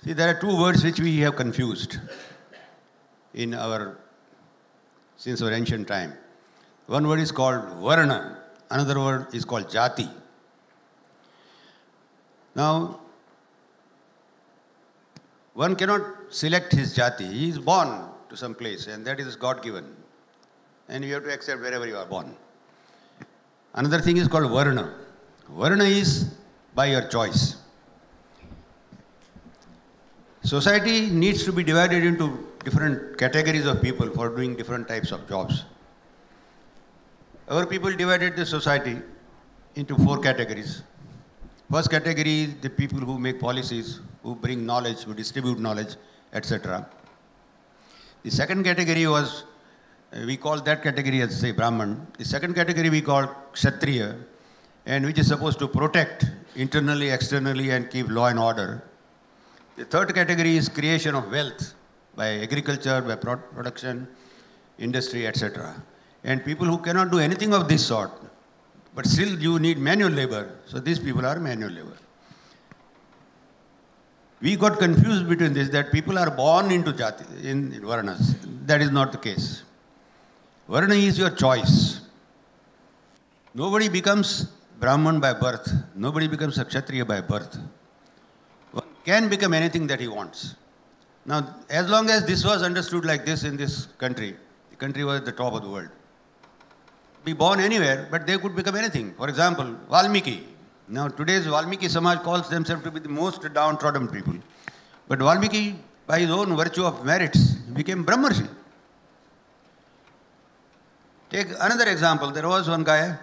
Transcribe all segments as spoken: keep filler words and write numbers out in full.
See, there are two words which we have confused in our, since our ancient time. One word is called varna, another word is called jaati. Now, one cannot select his jati. He is born to some place and that is God-given. And you have to accept wherever you are born. Another thing is called varna. Varna is by your choice. Society needs to be divided into different categories of people for doing different types of jobs. Our people divided the society into four categories. First category is the people who make policies, who bring knowledge, who distribute knowledge, et cetera. The second category was, uh, we call that category as, say, Brahman. The second category we call Kshatriya, and which is supposed to protect internally, externally, and keep law and order. The third category is creation of wealth by agriculture, by pro production, industry, et cetera. And people who cannot do anything of this sort, but still you need manual labor. So these people are manual labor. We got confused between this, that people are born into jati, in, in varnas. That is not the case. Varna is your choice. Nobody becomes Brahman by birth. Nobody becomes a Kshatriya by birth. One can become anything that he wants. Now, as long as this was understood like this in this country, the country was at the top of the world. Be born anywhere, but they could become anything. For example, Valmiki. Now, today's Valmiki Samaj calls themselves to be the most downtrodden people. But Valmiki, by his own virtue of merits, became Brahmarshi. Take another example. There was one guy,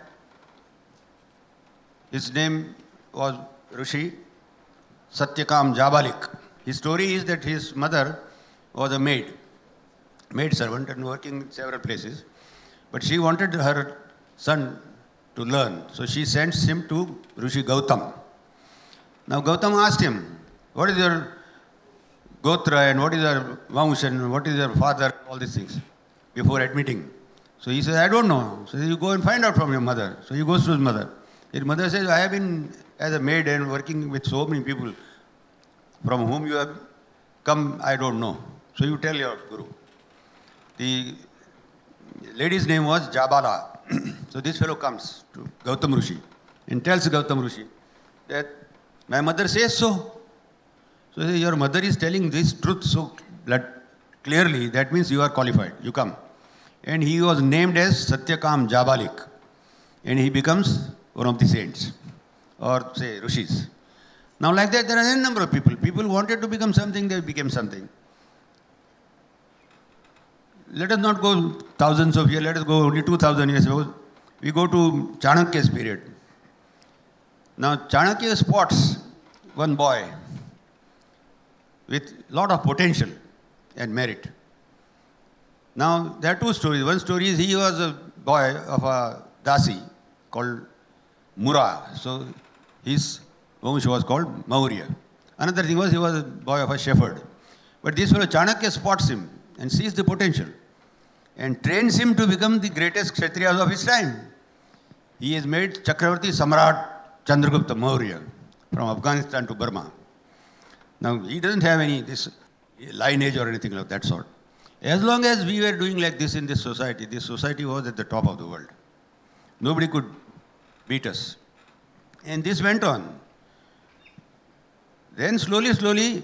his name was Rishi Satyakam Jabalik. His story is that his mother was a maid, maid servant and working in several places. But she wanted her son to learn. So she sends him to Rishi Gautam. Now Gautam asked him, what is your Gotra and what is your Vansh and what is your father, all these things, before admitting. So he says, I don't know. So you go and find out from your mother. So he goes to his mother. His mother says, I have been as a maid and working with so many people from whom you have come, I don't know. So you tell your guru. The lady's name was Jabala. So this fellow comes to Gautam Rishi and tells Gautam Rishi that my mother says so. So he says, your mother is telling this truth so clearly, that means you are qualified, you come. And he was named as Satyakam Jabalik. And he becomes one of the saints, or say Rishis. Now like that, there are a number of people. People wanted to become something, they became something. Let us not go thousands of years, let us go only two thousand years ago. We go to Chanakya's period. Now Chanakya spots one boy with lot of potential and merit. Now there are two stories. One story is he was a boy of a Dasi called Mura. So his Vansh was called Maurya. Another thing was he was a boy of a shepherd. But this fellow Chanakya spots him and sees the potential and trains him to become the greatest Kshatriyas of his time. He is made Chakravarti Samrat Chandragupta Maurya from Afghanistan to Burma. Now he doesn't have any this lineage or anything of that sort. As long as we were doing like this in this society, this society was at the top of the world. Nobody could beat us. And this went on. Then slowly, slowly,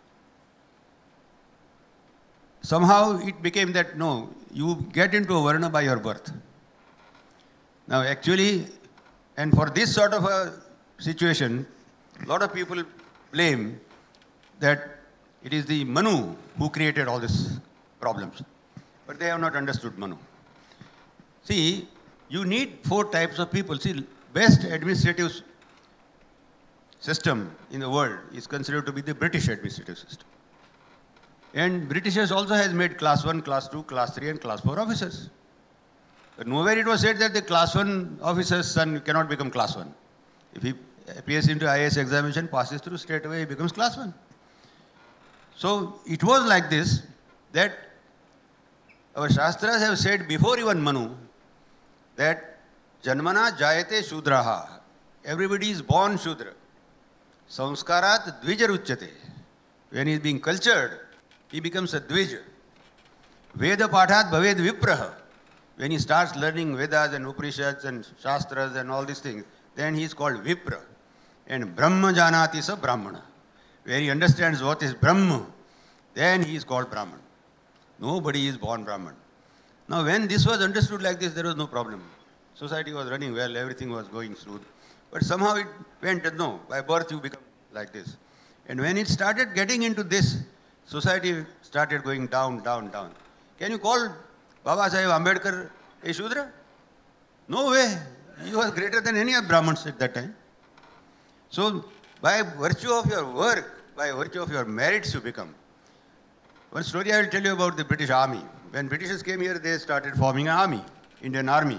somehow it became that, no, you get into a varna by your birth. Now actually, and for this sort of a situation, a lot of people blame that it is the Manu who created all these problems. But they have not understood Manu. See, you need four types of people. See, best administrative system in the world is considered to be the British administrative system. And Britishers also has made class one, class two, class three and class four officers. But nowhere it was said that the class one officer's son cannot become class one. If he appears into I A S examination, passes through, straight away he becomes class one. So it was like this, that our Shastras have said before even Manu, that Janmana Jayate Shudraha. Everybody is born Shudra. Samskarat Dvijar Uchyate. when he is being cultured, he becomes a dvij. Veda pathat bhaved vipraha. When he starts learning Vedas and Upanishads and Shastras and all these things, then he is called Vipra. And Brahma janati sa Brahmana. Where he understands what is Brahma, then he is called Brahman. Nobody is born Brahman. Now when this was understood like this, there was no problem. Society was running well, everything was going smooth. But somehow it went, no, by birth you become like this. And when it started getting into this, society started going down, down, down. Can you call Baba Sahib Ambedkar a Shudra? No way. He was greater than any of Brahmins at that time. So, by virtue of your work, by virtue of your merits you become. One story I will tell you about the British Army. When Britishers came here, they started forming an army, Indian Army.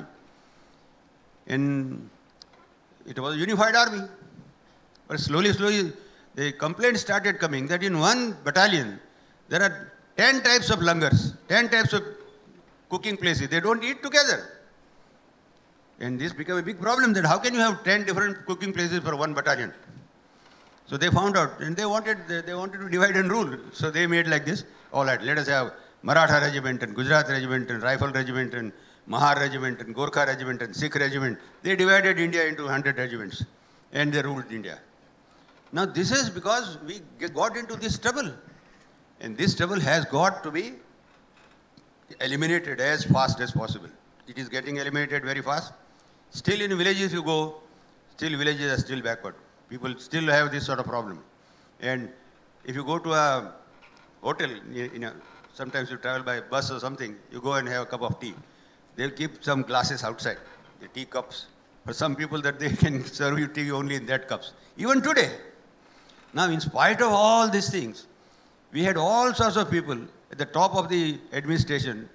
And it was a unified army. But slowly, slowly, the complaints started coming that in one battalion, there are ten types of langars, ten types of cooking places. They don't eat together. And this became a big problem that how can you have ten different cooking places for one battalion? So they found out and they wanted, they, they wanted to divide and rule. So they made like this, all right, let us have Maratha regiment and Gujarat regiment and Rifle regiment and Mahar regiment and Gorkha regiment and Sikh regiment. They divided India into one hundred regiments and they ruled India. Now this is because we got into this trouble. And this trouble has got to be eliminated as fast as possible. It is getting eliminated very fast. Still in villages you go, still villages are still backward. People still have this sort of problem. And if you go to a hotel, you know, sometimes you travel by bus or something, you go and have a cup of tea. They'll keep some glasses outside, the tea cups, for some people that they can serve you tea only in that cups. Even today. Now, in spite of all these things, we had all sorts of people at the top of the administration,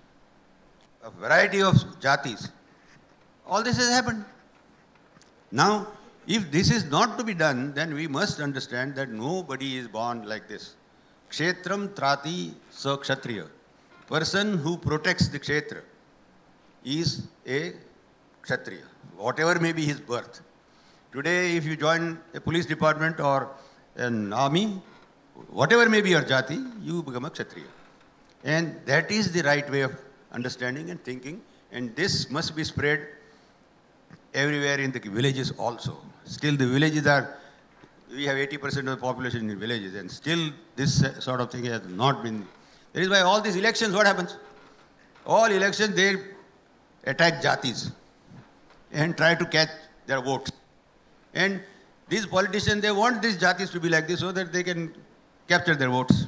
a variety of jatis. All this has happened. Now, if this is not to be done, then we must understand that nobody is born like this. Kshetram trati sa kshatriya. Person who protects the kshetra is a kshatriya, whatever may be his birth. Today, if you join a police department or an army, whatever may be your jati, you become a kshatriya. And that is the right way of understanding and thinking. And this must be spread everywhere in the villages also. Still the villages are, we have eighty percent of the population in villages and still this sort of thing has not been. That is why all these elections, what happens? All elections, they attack jatis and try to catch their votes. And these politicians, they want these jatis to be like this so that they can capture their votes.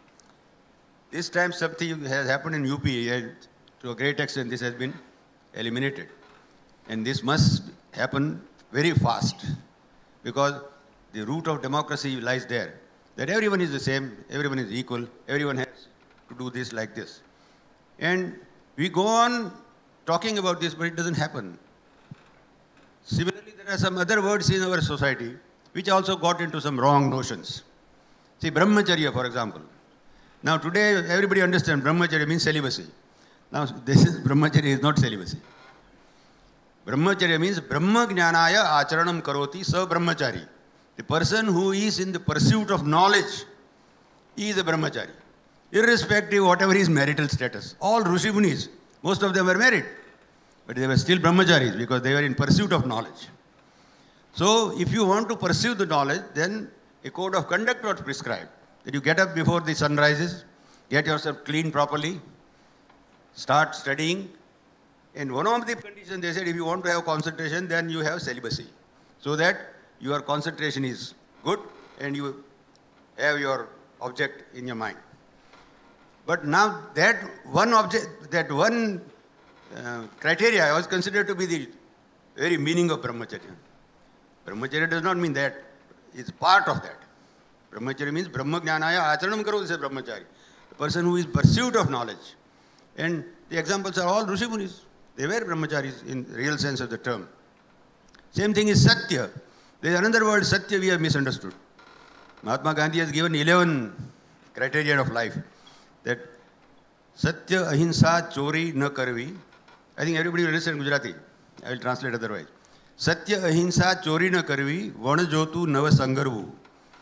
This time something has happened in U P and to a great extent this has been eliminated. And this must happen very fast because the root of democracy lies there. That everyone is the same, everyone is equal, everyone has to do this like this. And we go on talking about this, but it doesn't happen. Similarly, there are some other words in our society which also got into some wrong notions. See, brahmacharya, for example. Now today, everybody understands brahmacharya means celibacy. Now, this is brahmacharya is not celibacy. Brahmacharya means brahma jnanaya acharanam karoti sa brahmachari. The person who is in the pursuit of knowledge is a brahmachari. Irrespective of whatever his marital status. All Rishi Munis, most of them were married. But they were still brahmacharis because they were in pursuit of knowledge. So, if you want to pursue the knowledge, then a code of conduct was prescribed. That you get up before the sun rises, get yourself cleaned properly, start studying. And one of the conditions, they said, if you want to have concentration, then you have celibacy. So that your concentration is good and you have your object in your mind. But now that one object, that one uh, criteria was considered to be the very meaning of brahmacharya. Brahmacharya does not mean that. It's part of that. Brahmacharya means brahma jnanaya acharanam karoti sa brahmachari. The person who is pursuit of knowledge. And the examples are all Rishi Munis. They were brahmacharis in the real sense of the term. Same thing is satya. There is another word, satya, we have misunderstood. Mahatma Gandhi has given eleven criteria of life. That satya, ahimsa, chori, na karvi. I think everybody will understand Gujarati. I will translate otherwise. Satya, ahimsa, chori, na karvi, vana jotu, nava sangarvu.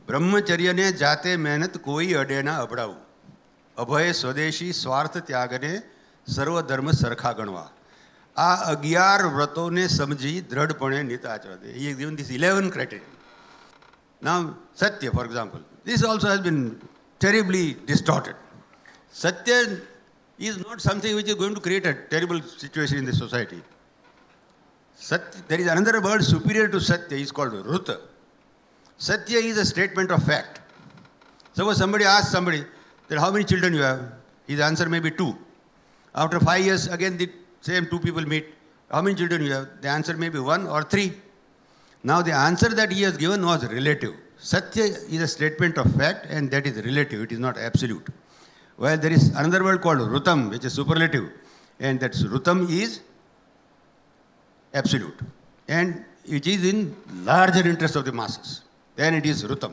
ब्रह्मचर्य ने जाते मेहनत कोई अडे ना अबड़ाऊ अभय स्वदेशी स्वार्थ त्यागने सर्वधर्म सरखा गणवा आ अगियार व्रतों ने समझी दृढ़पणे नित आचरण. He has given this eleven criteria. Now, Satya, for example, this also has been terribly distorted. Satya is not something which is going to create a terrible situation in the society. Satya, there is another word superior to Satya, is called ruta. Satya is a statement of fact. Suppose somebody asks somebody that how many children you have, his answer may be two. After five years, again the same two people meet. How many children you have? The answer may be one or three. Now the answer that he has given was relative. Satya is a statement of fact and that is relative, it is not absolute. Well, there is another word called rutam, which is superlative, and that rutam is absolute. And it is in larger interest of the masses. Then it is rutam.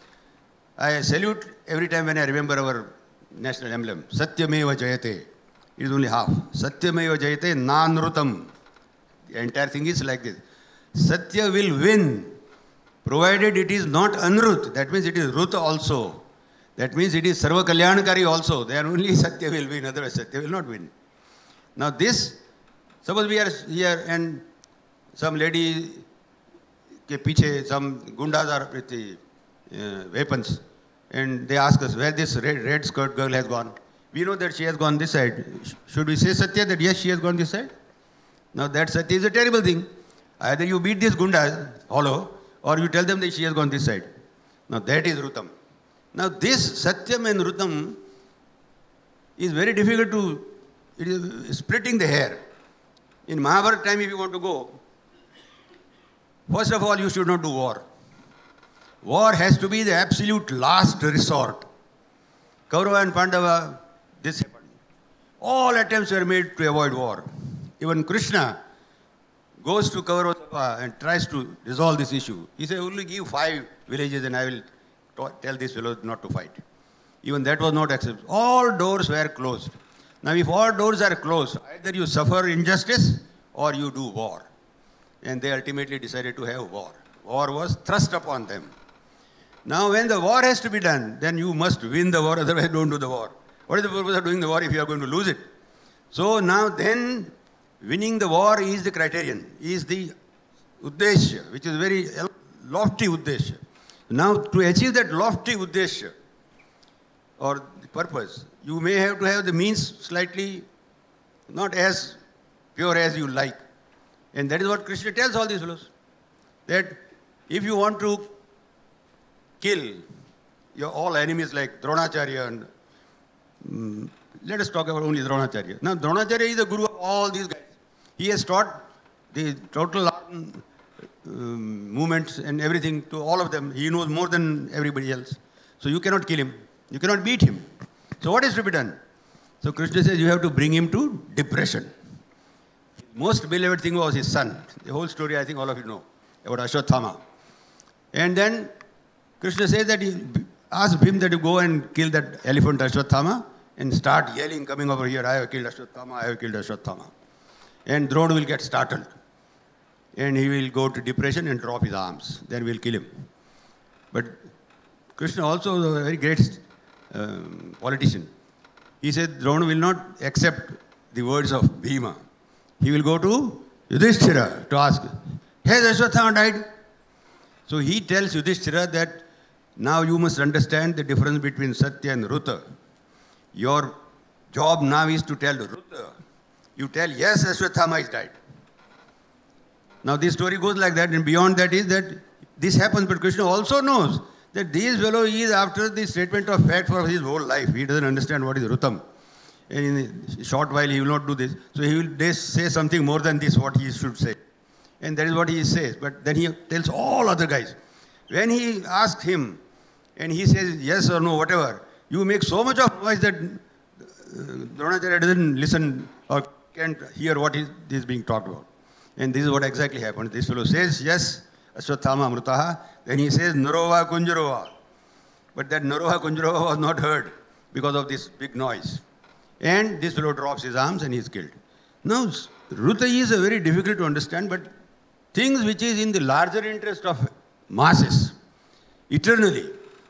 I salute every time when I remember our national emblem, Satyameva Jayate. It is only half. Satyameva Jayate nan-rutam. The entire thing is like this. Satya will win, provided it is not anrut. That means it is rut also. That means it is sarva kalyankari also. Then only Satya will win, otherwise Satya will not win. Now this, suppose we are here and some lady ke piche, some gundas are with the uh, weapons, and they ask us where this red, red skirt girl has gone. We know that she has gone this side. Should we say Satya that yes, she has gone this side? Now that Satya is a terrible thing. Either you beat this gunda hollow, or you tell them that she has gone this side. Now that is rutam. Now this Satyam and rutam is very difficult to, it is splitting the hair. In Mahabharata time, if you want to go, first of all, you should not do war. War has to be the absolute last resort. Kaurava and Pandava, this happened. All attempts were made to avoid war. Even Krishna goes to Kaurava and tries to resolve this issue. He said, only give five villages and I will tell these fellows not to fight. Even that was not accepted. All doors were closed. Now if all doors are closed, either you suffer injustice or you do war. And they ultimately decided to have war. War was thrust upon them. Now when the war has to be done, then you must win the war, otherwise don't do the war. What is the purpose of doing the war if you are going to lose it? So now then, winning the war is the criterion, is the uddeshya, which is very lofty uddeshya. Now to achieve that lofty uddeshya, or the purpose, you may have to have the means slightly not as pure as you like. And that is what Krishna tells all these fellows. That if you want to kill your all enemies like Dronacharya and um, let us talk about only Dronacharya. Now Dronacharya is the guru of all these guys. He has taught the total um, movements and everything to all of them. He knows more than everybody else. So you cannot kill him. You cannot beat him. So what is to be done? So Krishna says you have to bring him to depression. Most beloved thing was his son. The whole story I think all of you know about Ashwatthama. And then Krishna says that he asked him that you go and kill that elephant Ashwatthama and start yelling, coming over here, I have killed Ashwatthama, I have killed Ashwatthama. And Drona will get startled. And he will go to depression and drop his arms. Then we'll kill him. But Krishna also was a very great um, politician. He said Drona will not accept the words of Bhima. He will go to Yudhishthira to ask, has Ashwatthama died? So he tells Yudhishthira that now you must understand the difference between Satya and Ruta. Your job now is to tell Ruta. You tell, yes, Ashwatthama is died. Now this story goes like that, and beyond that is that this happens, but Krishna also knows that this fellow is after the statement of fact for his whole life. He doesn't understand what is Rutam. And in a short while he will not do this. So he will say something more than this, what he should say. And that is what he says. But then he tells all other guys. When he asks him, and he says yes or no, whatever, you make so much of noise that uh, Dronacharya doesn't listen or can't hear what is, is being talked about. And this is what exactly happened. This fellow says, yes, Ashwatthama Amrutaha. Then he says, Narova Kunjarova. But that Narova Kunjarova was not heard because of this big noise. And this fellow drops his arms and he is killed. Now, Ruta is a very difficult to understand, but things which is in the larger interest of masses, eternally,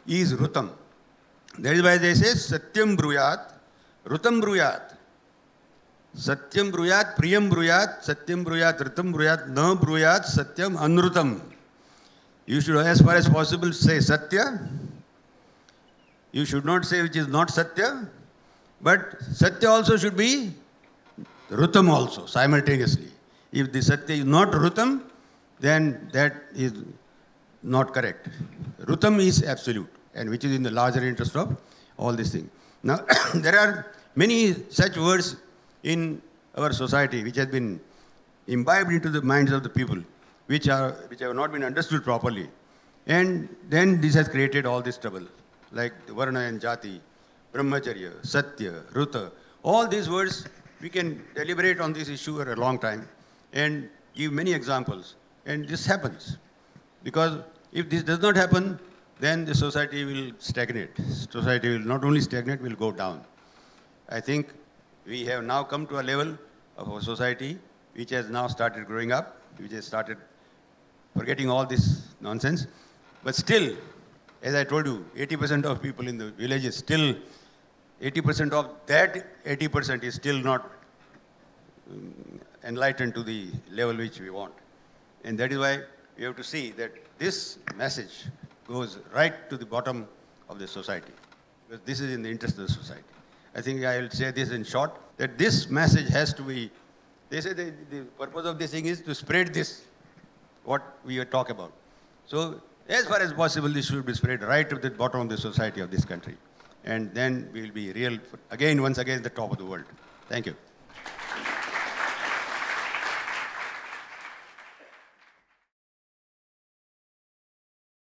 is rutam. That is why they say satyam bruyat, rutam bruyat. Satyam bruyat, priyam bruyat, satyam bruyat, rutam bruyat, na bruyat, satyam anrutam. You should, as far as possible, say satya. You should not say which is not satya. But satya also should be rutam also, simultaneously. If the satya is not rutam, then that is not correct. Rutam is absolute, and which is in the larger interest of all these things. Now, there are many such words in our society which has been imbibed into the minds of the people, which are which have not been understood properly. And then this has created all this trouble, like the varna and jaati, brahamacharya, satya, ruta. All these words, we can deliberate on this issue for a long time and give many examples. And this happens. Because if this does not happen, then the society will stagnate. Society will not only stagnate, will go down. I think we have now come to a level of our society which has now started growing up, which has started forgetting all this nonsense. But still, as I told you, eighty percent of people in the villages still, eighty percent of that eighty percent is still not um, enlightened to the level which we want. And that is why we have to see that this message goes right to the bottom of the society, because this is in the interest of the society. I think I will say this in short, that this message has to be, they say the, the purpose of this thing is to spread this, what we talk about. So as far as possible, this should be spread right to the bottom of the society of this country. And then we will be real, again, once again, the top of the world. Thank you.